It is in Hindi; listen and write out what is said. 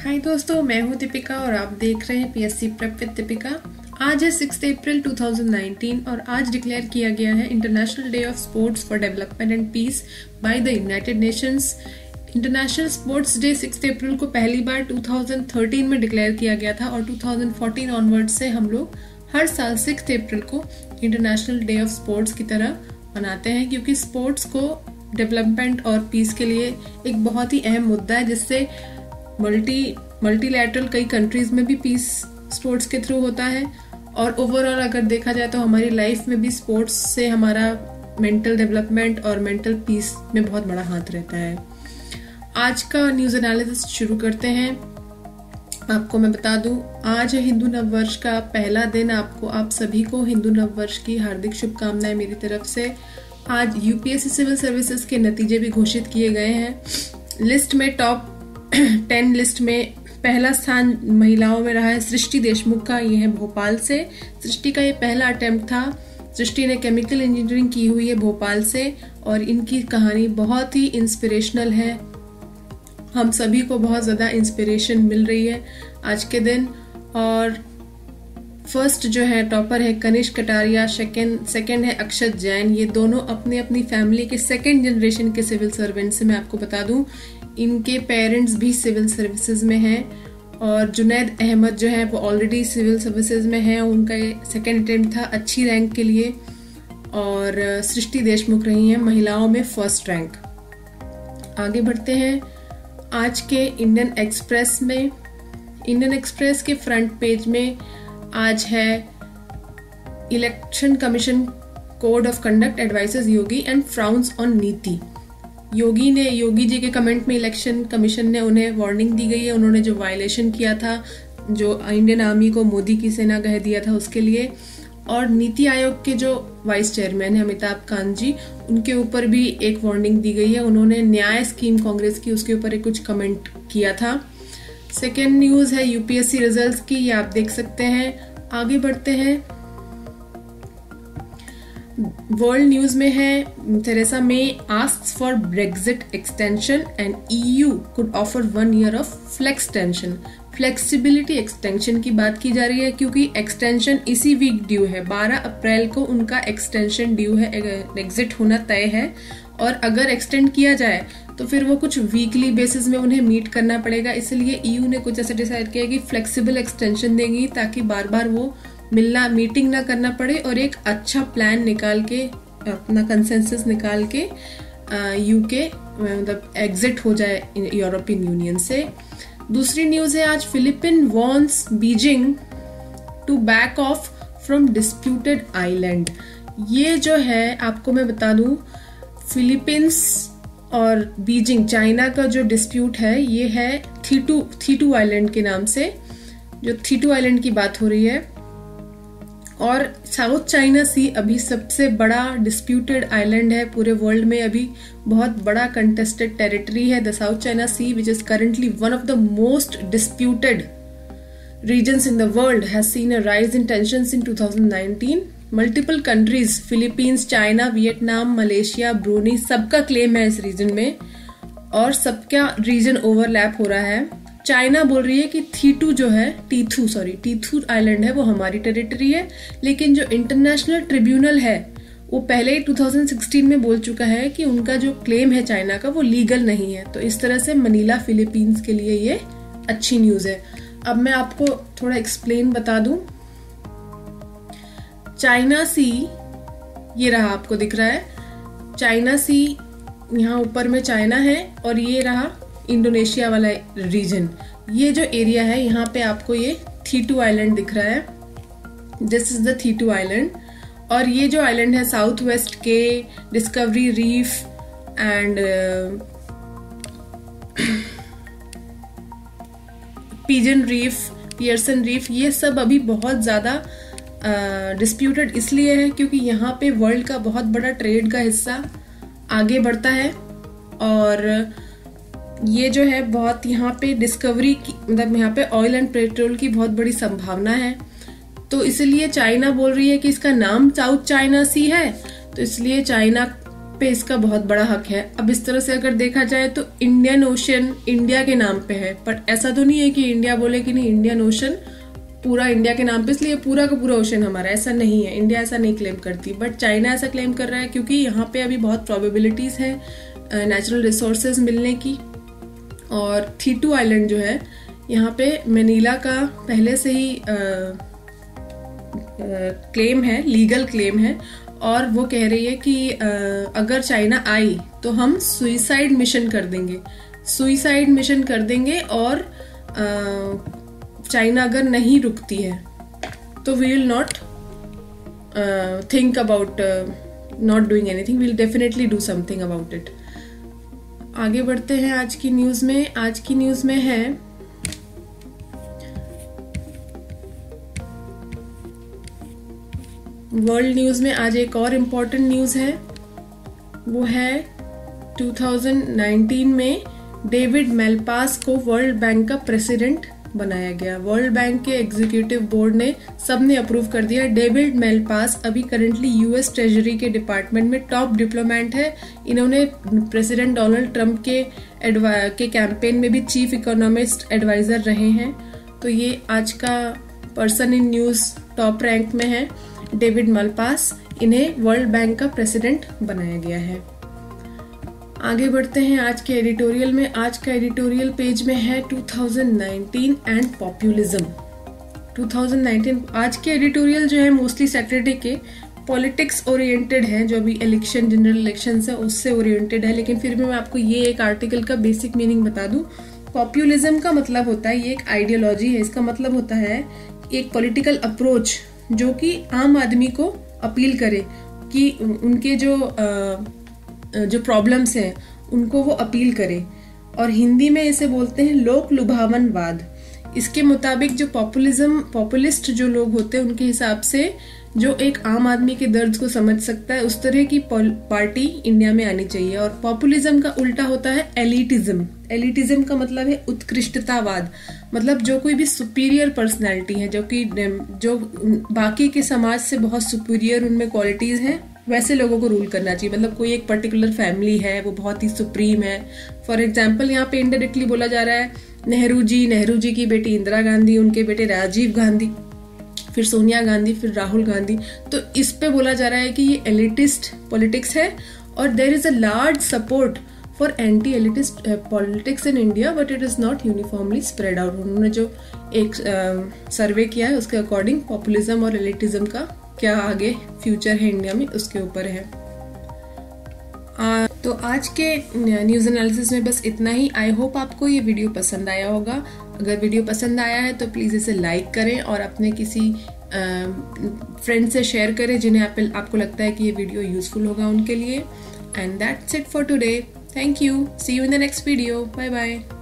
हाय दोस्तों, मैं हूं दीपिका और आप देख रहे हैं पीएससी प्रेप विद दीपिका। आज है 6 अप्रैल 2019 और आज डिक्लेयर किया गया है international day of sports for development and peace by the United Nations. International sports day 6 अप्रैल को पहली बार 2013 में डिक्लेयर किया गया था और 2014 ऑनवर्ड से हम लोग हर साल 6 अप्रैल को इंटरनेशनल डे ऑफ स्पोर्ट्स की तरह मनाते हैं, क्योंकि स्पोर्ट्स को डेवलपमेंट और पीस के लिए एक बहुत ही अहम मुद्दा है, जिससे मल्टीलैटरल कई कंट्रीज में भी पीस स्पोर्ट्स के थ्रू होता है। और ओवरऑल अगर देखा जाए तो हमारी लाइफ में भी स्पोर्ट्स से हमारा मेंटल डेवलपमेंट और मेंटल पीस में बहुत बड़ा हाथ रहता है। आज का न्यूज एनालिसिस शुरू करते हैं। आपको मैं बता दूं, आज है हिंदू नववर्ष का पहला दिन। आप सभी को हिंदू नववर्ष की हार्दिक शुभकामनाएं मेरी तरफ से। आज यूपीएससी सिविल सर्विसेज के नतीजे भी घोषित किए गए हैं। लिस्ट में टॉप 10 लिस्ट में पहला स्थान महिलाओं में रहा है सृष्टि देशमुख का। ये है भोपाल से। सृष्टि का ये पहला अटेम्प्ट था। सृष्टि ने केमिकल इंजीनियरिंग की हुई है भोपाल से और इनकी कहानी बहुत ही इंस्पिरेशनल है। हम सभी को बहुत ज्यादा इंस्पिरेशन मिल रही है आज के दिन। और फर्स्ट जो है टॉपर है कनिष्क कटारिया, सेकंड है अक्षत जैन। ये दोनों अपनी अपनी फैमिली के सेकंड जनरेशन के सिविल सर्वेंट्स से। मैं आपको बता दूं, इनके पेरेंट्स भी सिविल सर्विसेज में हैं और जुनैद अहमद जो है वो ऑलरेडी सिविल सर्विसेज में है। उनका ये सेकंड अटेम्प्ट था अच्छी रैंक के लिए। और सृष्टि देशमुख रही हैं महिलाओं में फर्स्ट रैंक। आगे बढ़ते हैं आज के इंडियन एक्सप्रेस में। इंडियन एक्सप्रेस के फ्रंट पेज में आज है election code of conduct advises Yogi and frowns on NITI. Yogi जी के कमेंट में इलेक्शन कमीशन ने उन्हें वार्निंग दी गई है। उन्होंने जो वायलेशन किया था, जो इंडियन आर्मी को मोदी की सेना कह दिया था, उसके लिए। और नीति आयोग के जो वाइस चेयरमैन है अमिताभ कांत जी, उनके ऊपर भी एक वार्निंग दी गई है। उन्होंने न्याय स्कीम कांग्रेस की, उसके ऊपर कुछ कमेंट किया था। सेकेंड न्यूज है यूपीएससी रिजल्ट्स की, ये आप देख सकते हैं। आगे बढ़ते हैं, वर्ल्ड न्यूज में है Theresa May asks for Brexit extension and EU could offer 1 year of flexibility extension की बात की जा रही है, क्योंकि एक्सटेंशन इसी वीक ड्यू है। 12 अप्रैल को उनका एक्सटेंशन ड्यू है, एग्जिट होना तय है। और अगर एक्सटेंड किया जाए तो फिर वो कुछ वीकली बेसिस में उन्हें मीट करना पड़ेगा। इसलिए ईयू ने कुछ ऐसा डिसाइड किया कि फ्लेक्सिबल एक्सटेंशन देंगी, ताकि बार बार वो मीटिंग ना करना पड़े और एक अच्छा प्लान निकाल के, अपना कंसेंसस निकाल के यूके मतलब एग्जिट हो जाए यूरोपियन यूनियन से। दूसरी न्यूज है आज Philippine wants Beijing to back off from disputed island. ये जो है आपको मैं बता दूं, फिलीपींस और बीजिंग, चाइना का जो डिस्प्यूट है ये है थीटू आइलैंड के नाम से। जो थीटू आइलैंड की बात हो रही है। और साउथ चाइना सी अभी सबसे बड़ा डिस्प्यूटेड आइलैंड है पूरे वर्ल्ड में। अभी बहुत बड़ा कंटेस्टेड टेरिटरी है। The South China Sea which is currently one of the most disputed regions in the world has seen a rise in tensions in 2019. Multiple countries, Philippines, China, Vietnam, Malaysia, Brunei, सबका क्लेम है इस रीजन में और सबका रीजन ओवरलैप हो रहा है। चाइना बोल रही है कि टीथू आइलैंड है वो हमारी टेरिटरी है, लेकिन जो इंटरनेशनल ट्रिब्यूनल है वो पहले ही 2016 में बोल चुका है कि उनका जो क्लेम है चाइना का वो लीगल नहीं है। तो इस तरह से मनीला फिलीपींस के लिए ये अच्छी न्यूज है। अब मैं आपको थोड़ा एक्सप्लेन बता दूं। चाइना सी ये रहा, आपको दिख रहा है चाइना सी, यहाँ ऊपर में चाइना है और ये रहा इंडोनेशिया वाला रीजन। ये जो एरिया है यहाँ पे आपको ये थीटू आइलैंड दिख रहा है। This is the Thitu island. और ये जो आइलैंड है साउथ वेस्ट के, Discovery Reef and Pigeon Reef, Pearson Reef, ये सब अभी बहुत ज्यादा डिस्प्यूटेड इसलिए है क्योंकि यहाँ पे वर्ल्ड का बहुत बड़ा ट्रेड का हिस्सा आगे बढ़ता है। और ये जो है बहुत यहाँ पे डिस्कवरी की, मतलब यहाँ पे ऑयल एंड पेट्रोल की बहुत बड़ी संभावना है। तो इसलिए चाइना बोल रही है कि इसका नाम साउथ चाइना सी है, तो इसलिए चाइना पे इसका बहुत बड़ा हक है। अब इस तरह से अगर देखा जाए तो इंडियन ओशन इंडिया के नाम पे है, बट ऐसा तो नहीं है कि इंडिया बोले कि नहीं इंडियन ओशन पूरा इंडिया के नाम पे इसलिए पूरा का पूरा ओशन हमारा, ऐसा नहीं है। इंडिया ऐसा नहीं क्लेम करती, बट चाइना ऐसा क्लेम कर रहा है क्योंकि यहाँ पे अभी बहुत प्रोबेबिलिटीज है नेचुरल रिसोर्सेज मिलने की। और थीटू आइलैंड जो है यहाँ पे मनीला का पहले से ही क्लेम है, लीगल क्लेम है, और वो कह रही है कि अगर चाइना आई तो हम सुइसाइड मिशन कर देंगे, सुइसाइड मिशन कर देंगे, और चाइना अगर नहीं रुकती है तो we will not think about not doing anything, we will definitely do something about it. आगे बढ़ते हैं आज की न्यूज में। आज की न्यूज में है वर्ल्ड न्यूज में आज एक और इम्पोर्टेंट न्यूज है, वो है 2019 में डेविड मेलपास को वर्ल्ड बैंक का प्रेसिडेंट बनाया गया। वर्ल्ड बैंक के एग्जीक्यूटिव बोर्ड ने सबने अप्रूव कर दिया। डेविड मेलपास अभी करंटली यूएस ट्रेजरी के डिपार्टमेंट में टॉप डिप्लोमेट है। इन्होंने प्रेसिडेंट डोनाल्ड ट्रंप के कैंपेन में भी चीफ इकोनॉमिस्ट एडवाइजर रहे हैं। तो ये आज का person in news top rank में है, डेविड मेलपास। इन्हें वर्ल्ड बैंक का प्रेसिडेंट बनाया गया है। आगे बढ़ते हैं आज के एडिटोरियल में। आज का एडिटोरियल पेज में है 2019 एंड पॉपुलिज्म। 2019 आज के एडिटोरियल जो है मोस्टली सैटरडे के पॉलिटिक्स ओरिएंटेड है, जो अभी इलेक्शन जनरल इलेक्शन है उससे ओरिएंटेड है, लेकिन फिर भी मैं आपको ये एक आर्टिकल का बेसिक मीनिंग बता दूं। पॉपुलिज्म का मतलब होता है, ये एक आइडियोलॉजी है, इसका मतलब होता है एक पॉलिटिकल अप्रोच जो कि आम आदमी को अपील करे कि उनके जो प्रॉब्लम्स हैं उनको वो अपील करे, और हिंदी में इसे बोलते हैं लोक लुभावनवाद। इसके मुताबिक जो पॉपुलिस्ट जो लोग होते हैं उनके हिसाब से जो एक आम आदमी के दर्द को समझ सकता है उस तरह की पार्टी इंडिया में आनी चाहिए। और पॉपुलिज्म का उल्टा होता है एलिटिज्म। एलिटिज्म का मतलब है उत्कृष्टतावाद, मतलब जो कोई भी सुपीरियर पर्सनैलिटी है, जो बाकी के समाज से बहुत सुपीरियर उनमें क्वालिटीज हैं, वैसे लोगों को रूल करना चाहिए। मतलब कोई एक पर्टिकुलर फैमिली है वो बहुत ही सुप्रीम है। फॉर एग्जाम्पल यहाँ पे इनडायरेक्टली बोला जा रहा है नेहरू जी की बेटी इंदिरा गांधी, उनके बेटे राजीव गांधी, फिर सोनिया गांधी, फिर राहुल गांधी। तो इस पे बोला जा रहा है कि ये एलिटिस्ट पॉलिटिक्स है, और there is a large support for anti elitist politics in India, but it is not uniformly spread out. उन्होंने जो एक सर्वे किया है उसके अकॉर्डिंग पॉपुलिज्म और एलिटिज्म का क्या आगे फ्यूचर है इंडिया में उसके ऊपर है। तो आज के न्यूज एनालिसिस में बस इतना ही। आई होप आपको ये वीडियो पसंद आया होगा। अगर वीडियो पसंद आया है तो प्लीज इसे लाइक करें और अपने किसी फ्रेंड से शेयर करें जिन्हें आपको लगता है कि ये वीडियो यूजफुल होगा उनके लिए। And that's it for today. Thank you. See you in the next video. Bye bye.